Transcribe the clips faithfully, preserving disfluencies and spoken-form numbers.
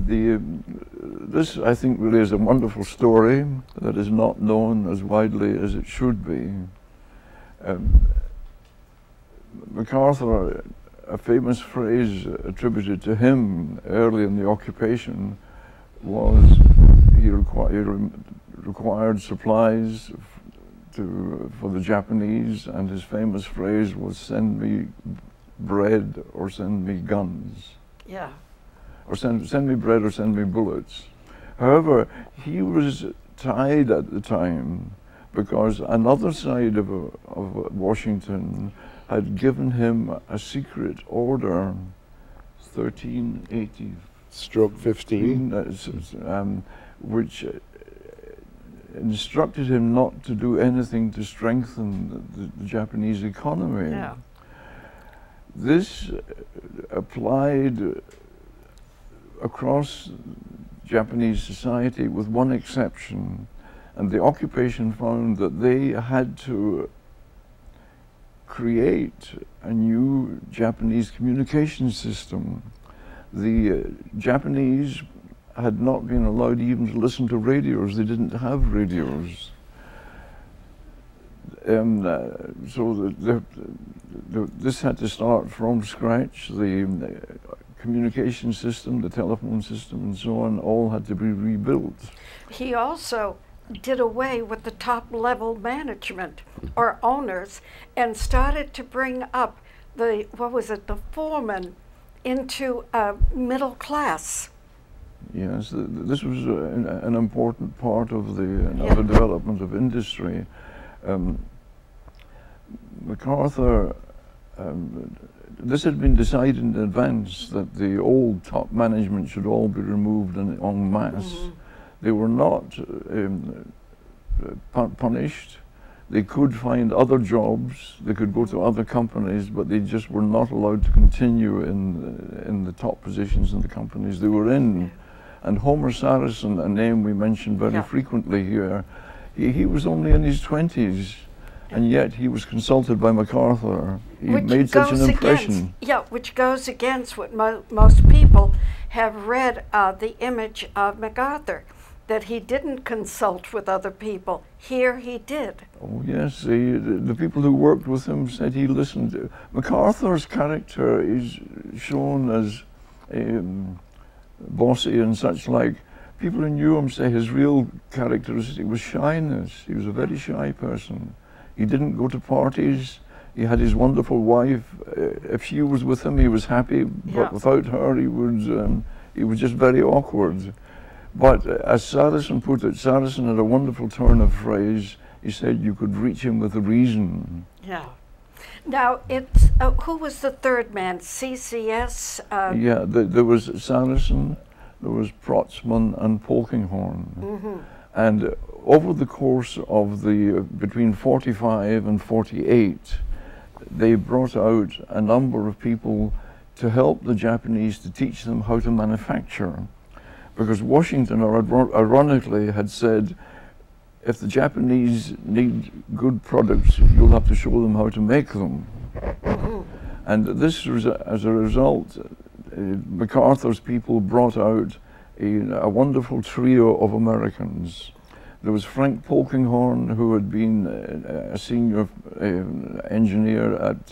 the, this, I think, really is a wonderful story that is not known as widely as it should be. Um, MacArthur, a famous phrase attributed to him early in the occupation was he, requi he re required supplies to, for the Japanese, and his famous phrase was, "Send me bread or send me guns." Yeah. Or send, send me bread or send me bullets. However, he was tied at the time because another side of, of Washington had given him a secret order, thirteen eighty stroke fifteen, um, which instructed him not to do anything to strengthen the, the Japanese economy. Yeah. This applied across Japanese society with one exception, and the occupation found that they had to create a new Japanese communication system. The uh, Japanese had not been allowed even to listen to radios. They didn't have radios. Um, uh, so the, the, the, this had to start from scratch. The uh, communication system, the telephone system, and so on, all had to be rebuilt. He also did away with the top level management or owners and started to bring up the, what was it, the foreman into a middle class. Yes, th this was uh, an important part of the, uh, yeah. of the development of industry. Um, MacArthur, um, this had been decided in advance that the old top management should all be removed en, en masse. Mm-hmm. They were not um, pu punished. They could find other jobs. They could go to other companies, but they just were not allowed to continue in uh, in the top positions in the companies they were in. And Homer Saracen, a name we mention very yeah. frequently here, he, he was only in his twenties. And yet he was consulted by MacArthur. He which made such an impression. Against, yeah, which goes against what mo most people have read uh, the image of MacArthur, that he didn't consult with other people. Here he did. Oh yes, the, the people who worked with him said he listened. MacArthur's character is shown as um, bossy and such like. People who knew him say his real characteristic was shyness. He was a very shy person. He didn't go to parties. He had his wonderful wife. Uh, if she was with him, he was happy. But yeah. without her, he was um, he was just very awkward. But uh, as Saracen put it, Saracen had a wonderful turn of phrase. He said you could reach him with a reason. Yeah. Now it's uh, who was the third man? C C S. Uh, yeah, the, there was Saracen, there was Protzmann, and Polkinghorne. Mm-hmm. And uh, over the course of the, uh, between forty-five and forty-eight, they brought out a number of people to help the Japanese to teach them how to manufacture. Because Washington, or ironically, had said, if the Japanese need good products, you'll have to show them how to make them. Mm-hmm. And this was, a, as a result, uh, MacArthur's people brought out a, a wonderful trio of Americans. There was Frank Polkinghorne, who had been a, a senior uh, engineer at,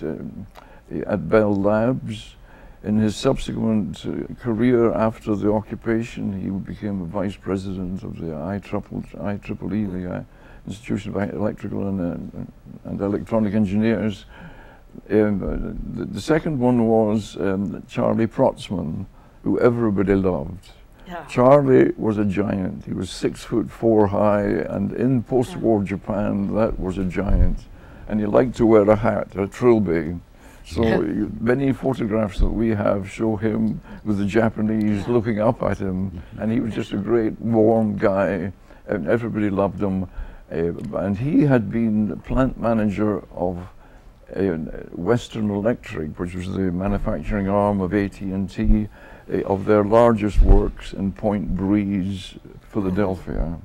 uh, at Bell Labs. In his subsequent uh, career after the occupation, he became a vice president of the I triple E, the uh, Institution of Electrical and, uh, and Electronic Engineers. Um, the, the second one was um, Charlie Protzmann, who everybody loved. Yeah. Charlie was a giant. He was six foot four high, and in post-war yeah. Japan, that was a giant. And he liked to wear a hat, a trilby. So you, many photographs that we have show him with the Japanese yeah. looking up at him, and he was just a great warm guy, and everybody loved him. Uh, and he had been plant manager of uh, Western Electric, which was the manufacturing arm of A T and T, uh, of their largest works in Point Breeze, Philadelphia.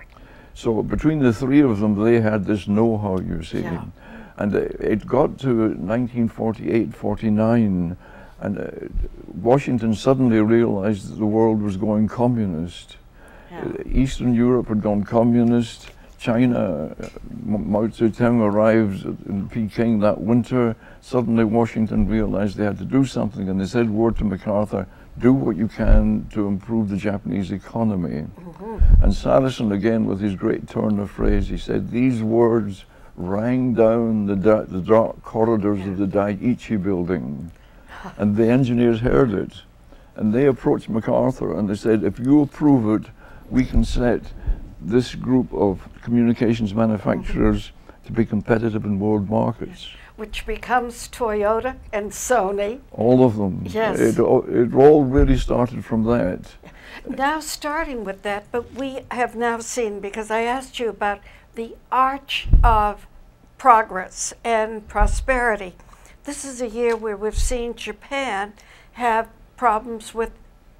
So between the three of them, they had this know-how, you see. Yeah. And uh, it got to nineteen forty-eight, forty-nine, And uh, Washington suddenly realized that the world was going communist. Yeah. Uh, Eastern Europe had gone communist. China, uh, Mao Zedong arrived in Peking that winter. Suddenly Washington realized they had to do something, and they said word to MacArthur, do what you can to improve the Japanese economy. Mm-hmm. And Sanderson, again with his great turn of phrase, he said, these words rang down the, da the dark corridors of the Daiichi building. And the engineers heard it. And they approached MacArthur and they said, if you approve it, we can set this group of communications manufacturers mm-hmm. to be competitive in world markets. Which becomes Toyota and Sony. All of them. Yes. It, it all really started from that. Now starting with that, but we have now seen, because I asked you about the arch of progress and prosperity. This is a year where we've seen Japan have problems with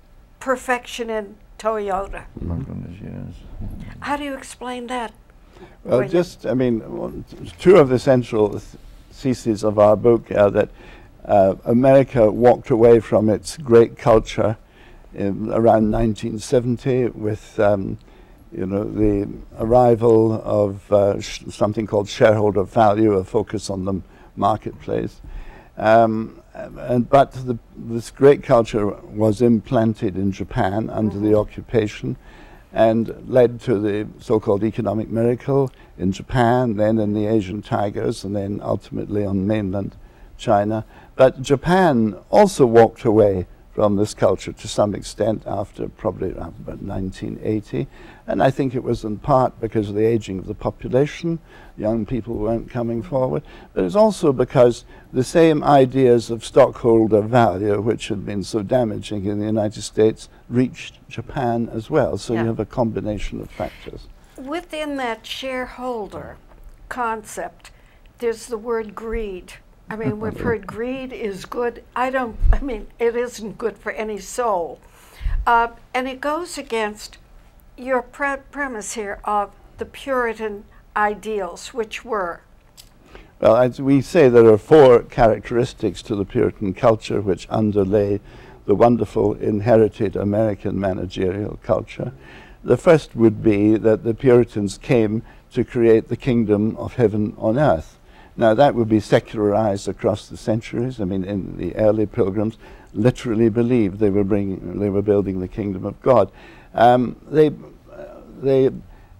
perfection in Toyota. My goodness, yes. How do you explain that? Well, just, I mean, two of the central th theses of our book are that uh, America walked away from its great culture in around nineteen seventy with, um, you know, the arrival of uh, sh something called shareholder value, a focus on the marketplace. Um, and, but the, this great culture was implanted in Japan under mm-hmm. the occupation and led to the so-called economic miracle in Japan, then in the Asian tigers, and then ultimately on mainland China. But Japan also walked away from this culture to some extent after probably around about nineteen eighty. And I think it was in part because of the aging of the population. Young people weren't coming forward. But it's also because the same ideas of stockholder value, which had been so damaging in the United States, reached Japan as well. So yeah. you have a combination of factors. Within that shareholder concept, there's the word greed. I mean, we've heard greed is good. I don't, I mean, it isn't good for any soul. Uh, and it goes against your pre premise here of the Puritan ideals, which were? Well, as we say, there are four characteristics to the Puritan culture which underlay the wonderful inherited American managerial culture. The first would be that the Puritans came to create the kingdom of heaven on earth. Now, that would be secularized across the centuries. I mean, in the early Pilgrims literally believed they were bringing, they were building the kingdom of God. Um, they, uh, they,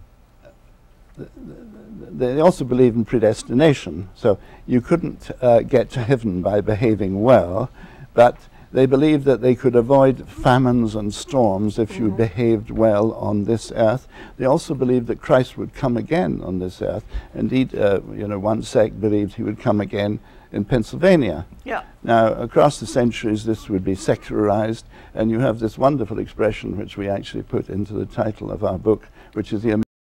they also believed in predestination. So you couldn't uh, get to heaven by behaving well, but they believed that they could avoid famines and storms if mm-hmm. you behaved well on this earth. They also believed that Christ would come again on this earth. Indeed, uh, you know, one sect believed he would come again in Pennsylvania. Yeah. Now, across the centuries, this would be secularized, and you have this wonderful expression which we actually put into the title of our book, which is the